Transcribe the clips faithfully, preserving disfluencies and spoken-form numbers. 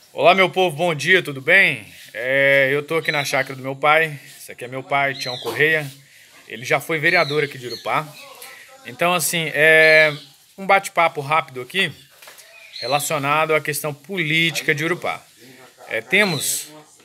Olá, meu povo, bom dia, tudo bem? É, eu tô aqui na chácara do meu pai. Esse aqui é meu pai, Tião Correia. Ele já foi vereador aqui de Urupá. Então, assim, é um bate-papo rápido aqui relacionado à questão política de Urupá. É, temos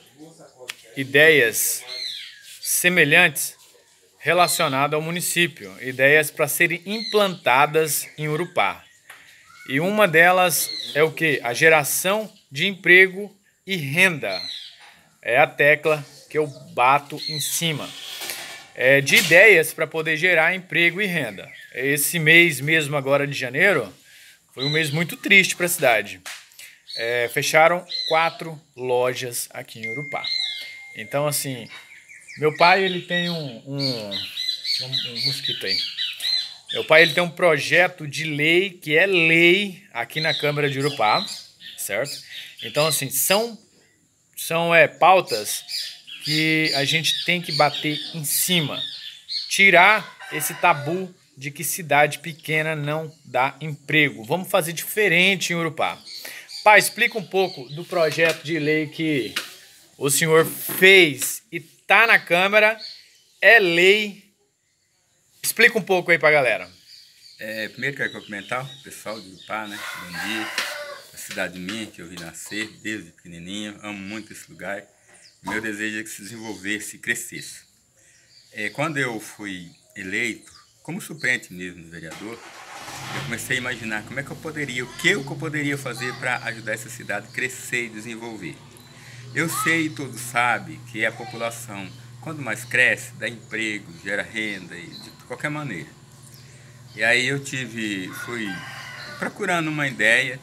ideias semelhantes relacionadas ao município, ideias para serem implantadas em Urupá. E uma delas é o que? A geração de emprego e renda. É a tecla que eu bato em cima. É, de ideias para poder gerar emprego e renda. Esse mês mesmo agora de janeiro foi um mês muito triste para a cidade. É, fecharam quatro lojas aqui em Urupá. Então, assim, meu pai ele tem um, um, um, um mosquito aí. Meu pai ele tem um projeto de lei que é lei aqui na Câmara de Urupá, certo? Então, assim, são, são é, pautas que a gente tem que bater em cima. Tirar esse tabu de que cidade pequena não dá emprego. Vamos fazer diferente em Urupá. Pai, explica um pouco do projeto de lei que o senhor fez e tá na Câmara. É lei. Explica um pouco aí pra galera. É, primeiro quero cumprimentar o pessoal de Urupá, né? Bom dia. A cidade minha, que eu vi nascer desde pequenininho. Amo muito esse lugar. Meu desejo é que se desenvolvesse e crescesse. É, quando eu fui eleito, como suplente mesmo do vereador, eu comecei a imaginar como é que eu poderia, o que eu poderia fazer para ajudar essa cidade a crescer e desenvolver. Eu sei e todos sabem que a população, quando mais cresce, dá emprego, gera renda e de qualquer maneira. E aí eu tive, fui procurando uma ideia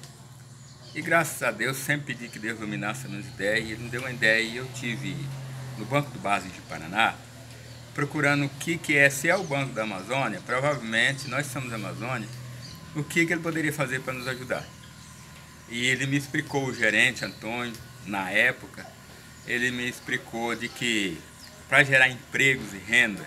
e graças a Deus sempre pedi que Deus iluminasse as minhas ideias e Ele me deu uma ideia e eu tive no Banco do Base de Paraná procurando o que, que é, se é o Banco da Amazônia, provavelmente nós somos da Amazônia, o que, que ele poderia fazer para nos ajudar. E ele me explicou, o gerente Antônio, na época, ele me explicou de que para gerar empregos e renda,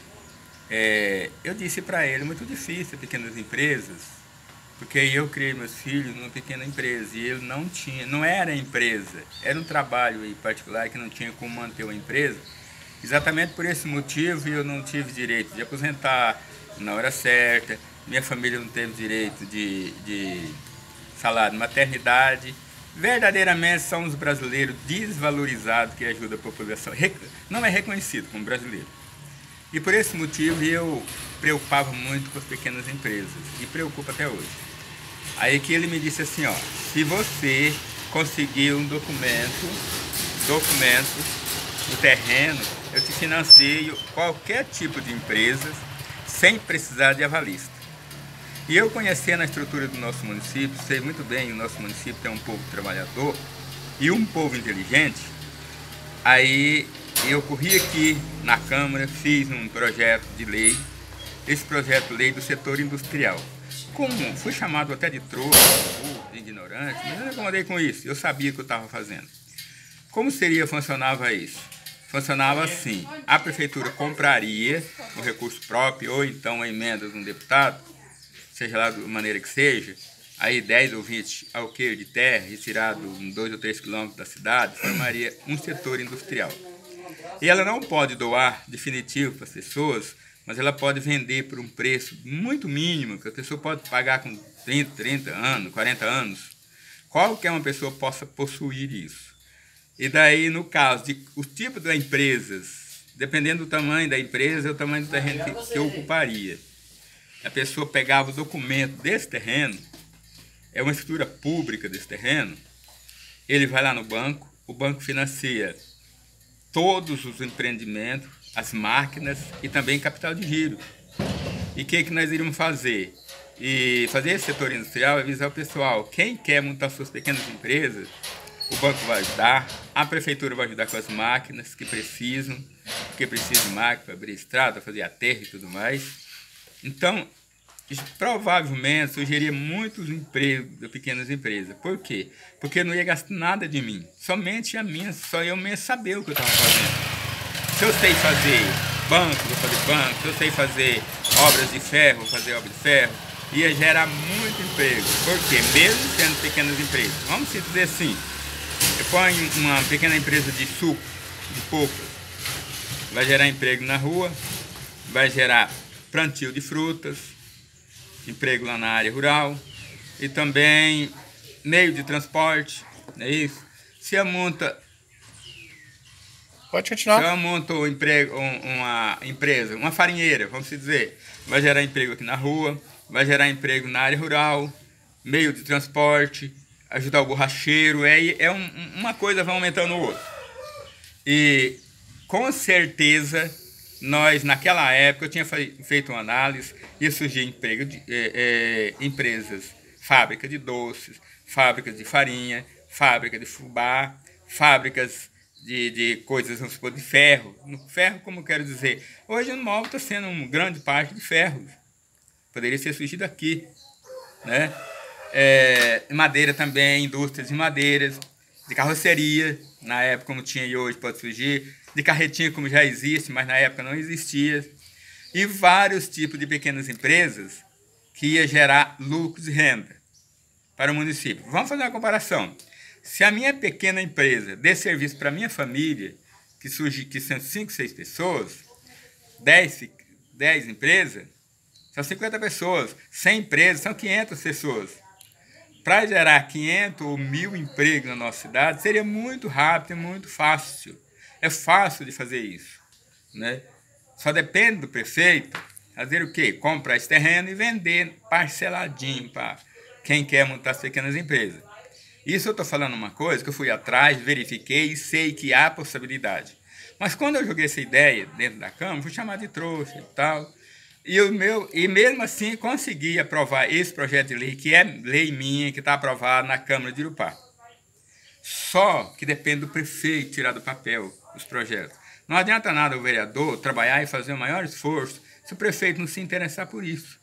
é, eu disse para ele, muito difícil pequenas empresas, porque eu criei meus filhos numa pequena empresa e ele não tinha, não era empresa, era um trabalho aí particular que não tinha como manter uma empresa. Exatamente por esse motivo eu não tive direito de aposentar na hora certa, minha família não teve direito de, de salário de maternidade. Verdadeiramente são os brasileiros desvalorizados que ajudam a população, não é reconhecido como brasileiro. E por esse motivo eu preocupava muito com as pequenas empresas e preocupa até hoje. Aí que ele me disse assim, ó, se você conseguir um documento, documento do terreno, eu te financio qualquer tipo de empresa sem precisar de avalista. E eu conhecendo a estrutura do nosso município, sei muito bem, o nosso município tem um povo trabalhador e um povo inteligente. Aí eu corri aqui na Câmara, fiz um projeto de lei, esse projeto de lei do setor industrial. Como fui chamado até de trouxa, de ignorante, mas eu não incomodei com isso, eu sabia o que eu estava fazendo. Como seria, funcionava isso? Funcionava assim, a prefeitura compraria o recurso próprio ou então a emenda de um deputado, seja lá da maneira que seja, aí dez ou vinte alqueires de terra retirado em dois ou três quilômetros da cidade, formaria um setor industrial. E ela não pode doar definitivo para as pessoas, mas ela pode vender por um preço muito mínimo, que a pessoa pode pagar com trinta, trinta anos, quarenta anos. Qualquer uma pessoa possa possuir isso. E daí, no caso de o tipo de empresas, dependendo do tamanho da empresa, é o tamanho do terreno que, que eu ocuparia. A pessoa pegava o documento desse terreno, é uma escritura pública desse terreno, ele vai lá no banco, o banco financia todos os empreendimentos, as máquinas e também capital de giro. E o que, que nós iríamos fazer? E fazer esse setor industrial é avisar o pessoal, quem quer montar suas pequenas empresas, o banco vai ajudar, a prefeitura vai ajudar com as máquinas que precisam, porque precisa de máquina para abrir estrada, fazer aterro e tudo mais. Então, provavelmente surgiria muitos empregos de pequenas empresas. Por quê? Porque eu não ia gastar nada de mim, somente a minha, só eu mesmo saber o que eu estava fazendo. Se eu sei fazer banco, vou fazer banco, se eu sei fazer obras de ferro, vou fazer obra de ferro, ia gerar muito emprego. Por quê? Mesmo sendo pequenas empresas. Vamos dizer assim, põe uma pequena empresa de suco, de polpas, vai gerar emprego na rua, vai gerar plantio de frutas, emprego lá na área rural e também meio de transporte, não é isso? Se eu monta, Pode continuar. se eu monto um emprego, um, uma empresa, uma farinheira, vamos dizer, vai gerar emprego aqui na rua, vai gerar emprego na área rural, meio de transporte, ajudar o borracheiro, é, é um, uma coisa vai aumentando o outro. E com certeza, nós naquela época, eu tinha feito uma análise, ia surgir emprego de, é, é, empresas, fábrica de doces, fábricas de farinha, fábrica de fubá, fábricas de, de coisas, vamos supor, de ferro. No ferro, como eu quero dizer, hoje o móvel está sendo uma grande parte de ferro. Poderia ser surgido aqui, né? É, madeira também, indústrias de madeiras, de carroceria, na época como tinha e hoje pode surgir, de carretinha como já existe, mas na época não existia, e vários tipos de pequenas empresas que ia gerar lucros e renda para o município. Vamos fazer uma comparação. Se a minha pequena empresa der serviço para a minha família, que surge que são cinco, seis pessoas, dez, dez empresas, são cinquenta pessoas, cem empresas, são quinhentas pessoas. Para gerar quinhentos ou mil empregos na nossa cidade, seria muito rápido e muito fácil. É fácil de fazer isso, né? Só depende do prefeito fazer o quê? Comprar esse terreno e vender parceladinho para quem quer montar as pequenas empresas. Isso eu estou falando uma coisa que eu fui atrás, verifiquei e sei que há possibilidade. Mas quando eu joguei essa ideia dentro da Câmara, fui chamado de trouxa e tal. E, o meu, e mesmo assim consegui aprovar esse projeto de lei, que é lei minha, que está aprovado na Câmara de Irupá. Só que depende do prefeito tirar do papel os projetos. Não adianta nada o vereador trabalhar e fazer o maior esforço se o prefeito não se interessar por isso.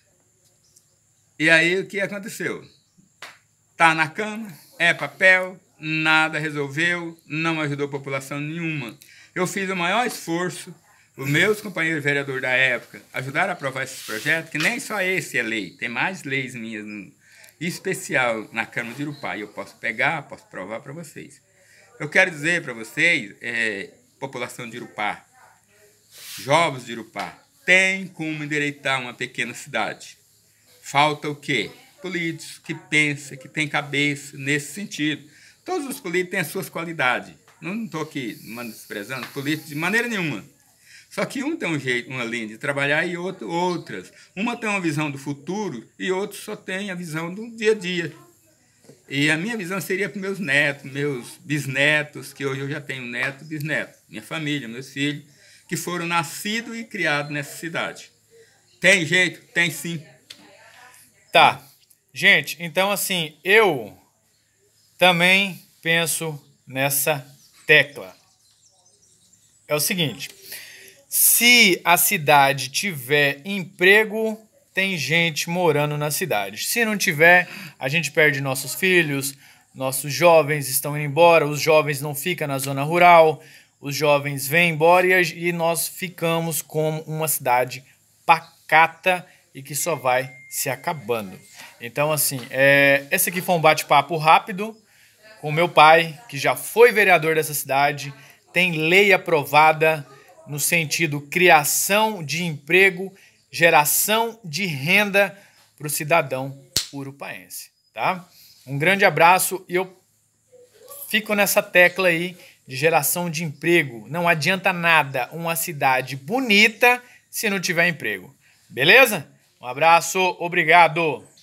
E aí o que aconteceu? Está na Câmara, é papel, nada resolveu, não ajudou a população nenhuma. Eu fiz o maior esforço. Os meus companheiros vereadores da época ajudaram a aprovar esses projetos, que nem só esse é lei, tem mais leis minhas, no, especial na Câmara de Irupá, e eu posso pegar, posso provar para vocês. Eu quero dizer para vocês, é, população de Irupá, jovens de Irupá, tem como endireitar uma pequena cidade. Falta o quê? Políticos que pensam, que têm cabeça nesse sentido. Todos os políticos têm as suas qualidades. Não estou aqui desprezando políticos de maneira nenhuma. Só que um tem um jeito, uma linha de trabalhar e outro outras. Uma tem uma visão do futuro e outro só tem a visão do dia a dia. E a minha visão seria para meus netos, meus bisnetos, que hoje eu já tenho neto e bisneto, minha família, meus filhos, que foram nascidos e criados nessa cidade. Tem jeito? Tem sim. Tá. Gente, então assim, eu também penso nessa tecla. É o seguinte... Se a cidade tiver emprego, tem gente morando na cidade. Se não tiver, a gente perde nossos filhos, nossos jovens estão indo embora, os jovens não ficam na zona rural, os jovens vêm embora e nós ficamos como uma cidade pacata e que só vai se acabando. Então, assim, é, esse aqui foi um bate-papo rápido com meu pai, que já foi vereador dessa cidade, tem lei aprovada no sentido criação de emprego, geração de renda para o cidadão urupaense, tá? Um grande abraço e eu fico nessa tecla aí de geração de emprego. Não adianta nada uma cidade bonita se não tiver emprego, beleza? Um abraço, obrigado!